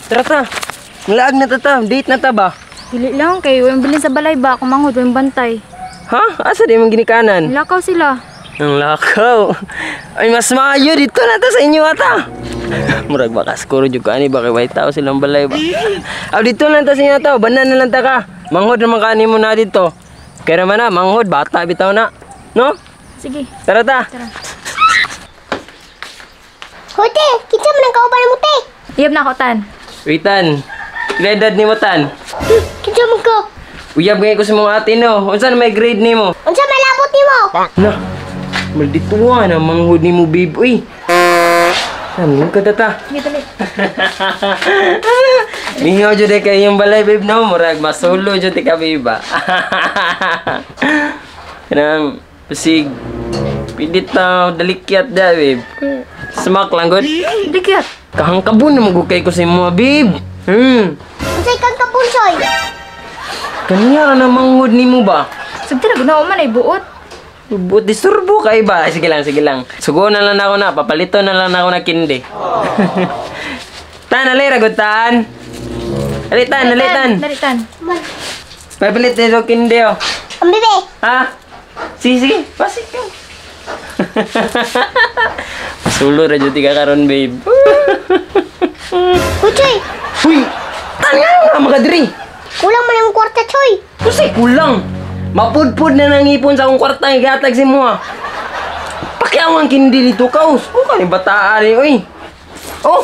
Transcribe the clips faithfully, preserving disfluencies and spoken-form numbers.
Tara ta. Malaag na ta ta. Date na ta ba? Dili lang kay walang bilin sa balay ba, kumangod, walang bantay. Ha? Asa di mong ginikanan? Lakaw sila. Ang lakaw. Ay, mas maayo dito na ta sa inyo ata. Murag baka skoro jud ka ani ba kay white tao silang balay ba. Aw dito lang ta sa inyo ta, banan na lang ta ka. Manghod naman kani mo na dito. Kaya naman na, manghod bata bitaw na. No? Sige. Tara ta. Tara. Hote, kita man ang kauban mo te. Iyab na ako, Tan. Witan. Graded ni mo tan. Hmm, kita man ko. Uyab ngay ko sa mga ate no. Unsa na may grade nimo? Unsa malabot nimo? Na. Maldituwa na manghod nimo babe. Uy. Ano ka tata? Sige, dali. Mingaw jud kay yung balay babe no. Murag masulo jud ka babe ba. Kanang pasig pidit na dalikyat da babe. Smack lang god. Dikit. Kahangkabon na magukay ko sa mga babe. Hmm. Unsay kang kapunsoy? Kaniya na manghod nimo ba? Sagdi na gunaw man ay buot. But disturbo kay ba? Sige lang, sige lang. Sugo na lang ako na. Papalito na lang ako na kindi. Tan, alay, ragot, tan. Alay, tan, alay, tan. Dali, Tan. Man, Papalit na ito kindi, oh. ang bebe. Ha? Sige, sige. Pasik yun. Sulo, rajuti ka karon, babe. Uchoy, Uy! Tan nga nga, makadiri. kulang man yung kwarta, choy. Kasi kulang. Mapudpud na nang ipon sa akong kwarta ng gatag si mo, ha. Pakiawang kindi dito, kaus. O, ka ni bataan, eh, uy. Oh!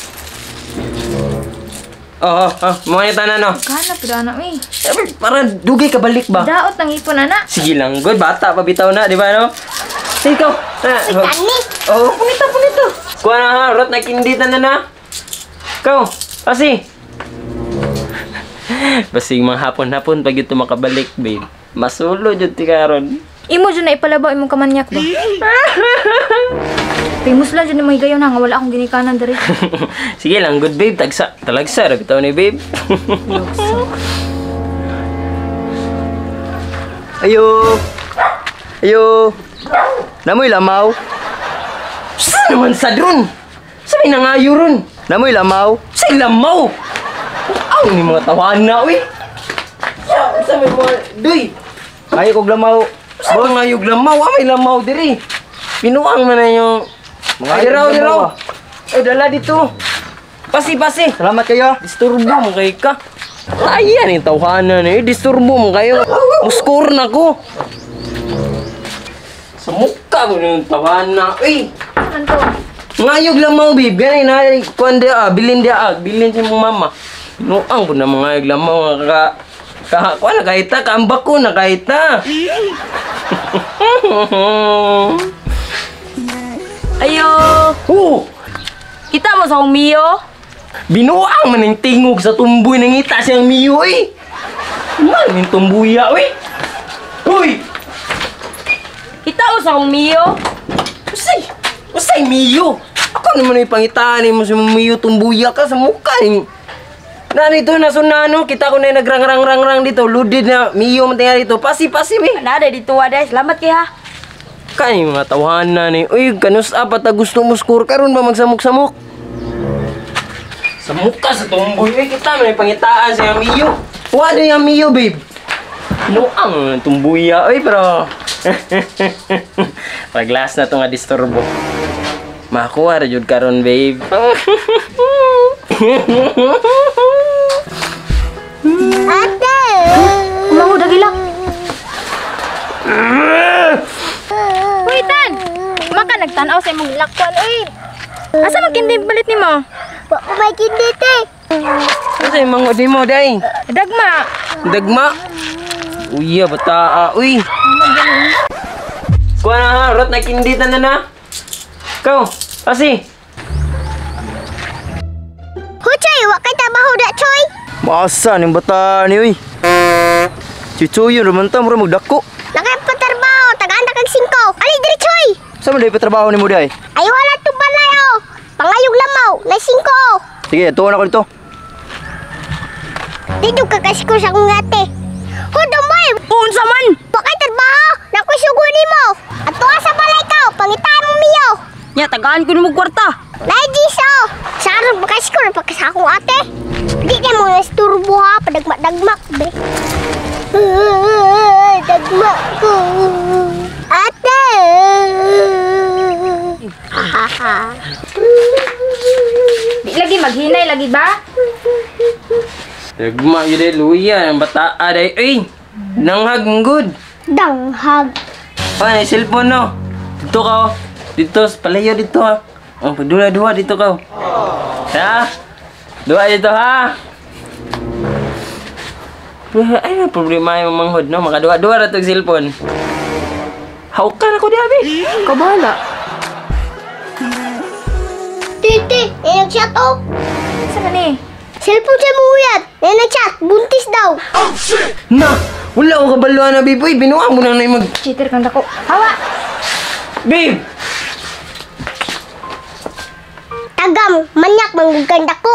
Oh, oh, oh. Mga tanan, no? Kana pero anak mi. Eh, para dugay ka balik ba? Daot ng ipon ana. Sige lang, good. Bata pa bitaw na, di ba, no? Sige, ikaw. Ah, oh. Tani. Oo, punita, punita. Kuha na ha, rot na kinditan na na. Ikaw, kasi. Basing mga hapon-hapon pag ito makabalik, babe. Masulo dyan ti karon. Imo dyan na ipalabaw imong kamanyak ba? Famous lang dyan na may gayon ha, nga wala akong ginikanan dari. Sige lang, good babe. Tagsa, talagsa, rabitaw ni babe. Ayo. Ayo. Namoy lamaw. Sa naman sa dron? Sabi na nga ron. Namoy lamaw. Sa lamaw. Ang ni mga tawahan na, uy. Sa may mga, duy. Ay, kog lamaw. Ba nga yung lamaw, ah, may lamaw diri. Pinuang mo na yung... Mga ay, diraw, diraw. Ay, dala dito. Pasi, pasi. Salamat kayo. Disturbo mo kayo ka. Ayan yung tawanan eh. Disturbo mo kayo. Muskor na ko. Sa mukha mo yung tawanan na. Uy. Anto? Ngayog lamaw, babe. Ganay na. Kuan dia, ah. Bilin dia, ah. Bilin si mong mama. Pinuang ko na mga ngayog lamaw. Ka... Ka... Kuan, nakaita. Kaambak ko, nakaita. Ayo! Oh! Kita mo sa umiyo? Binuang man ang tingog sa tumboy ng ita siyang miyo, eh. Man, yung tumbuya, eh. Uy! Kita mo sa umiyo? Usay! Usay, miyo! Ako naman yung pangitaan mo sa miyo, tumbuya ka sa mukha, eh. Narito, nasunano, kita ko na yung nagrang-rang-rang-rang dito. Ludid na miyo matinga dito. Pasi-pasi, eh. Nada, dito waday. Salamat kay ha. Kani mga tawanan eh. Uy, kanus apat na gusto mo score karon ba magsamok-samok? Samok ka sa tumboy. Uy, kita may pangitaan sa Miyo. Wala yung Miyo, babe. Nuang tumbuya. Uy, pero... Pag-last na to nga disturbo. Makuha rin yun karon, babe. Ate! Kumaho, dagila. Uy, Tan! Maka nagtanaw sa imong lakwan, uy! Asa magkindi balit ni mo? Wa ko may kindi te. Ano yung mga di mo, day? Dagma! Dagma. Uy, bata. Uy. Kuha na ha. Rot na kinditan na na. Ikaw. Kasi. Huchoy, wa kay trabaho da, choy. Masa ng bata ni, uy. Chuchuyo naman ta. Mura magdako. Nakapatrabaho, tagaan na kag singko. Ali diri, choy. Saan mo dahil patrabaho ni mo, day? Ay wala to balay oh. Pangayog lamaw, na singko. Sige, tuwa na ko dito. Dito ka kasi ko sa kong ate. Hudo mo eh. Unsa man? Wa kay trabaho, nakusugo nimo. At tuwa sa balay ka, pangitaan mo miyo. Nya, tagaan ko ni mo kwarta. Ladies, oh! Sarap bakas ko na pagkas akong ate. Di na mo nasturbo ha, padagmak-dagmak, be. Ah, dagmak ko. Ate! Hahaha. Di lagi maghinay lagi ba? Dagma yun eh, luya. Ang bata aday. Uy! Nanghag mong good. Danghag. Oh, na cellphone no. Dito ka. oh. Dito, palayo dito ha. Oh, dua-dua dito ka. oh. Ha? Dua dito ha. Ay, may problema yung manghod no. Makadua-dua na itong cellphone. Haukan ako di abi. Kabala. Titi, eh nag-chat oh. Sa man eh? Cellphone siya mo uyat. Eh nag-chat, buntis daw. Na! Wala akong kabaluan na babe. Uy, binuha mo na na yung mag... Cheater kang dako. Hawa! Babe! Tagam, manyak mangguganda ko.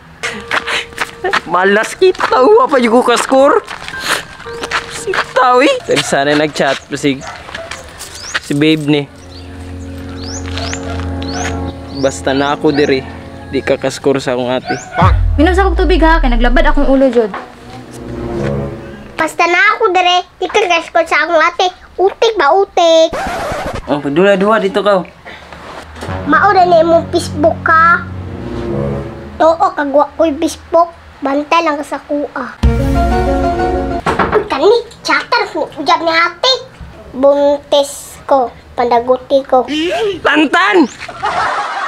Malas kita. Uwa pa yung kuka-score. Si Tawi. Sana nag-chat. Si... Si babe ni. Basta na ako diri. Di ka ka-score sa akong ate. Minom sa kong tubig ha, kay naglabad akong ulo jud. Basta na ako dire, ikagas ko sa akong ate. Utik ba utik? Oh, padula-dua dito ka. Maura na imong Facebook ka. Oo, kagwa ko'y Facebook. Bantay lang ka sa kuha. Uy, kani, chatter mo. Ujab ni ate. Buntis ko, pandaguti ko. Lantan!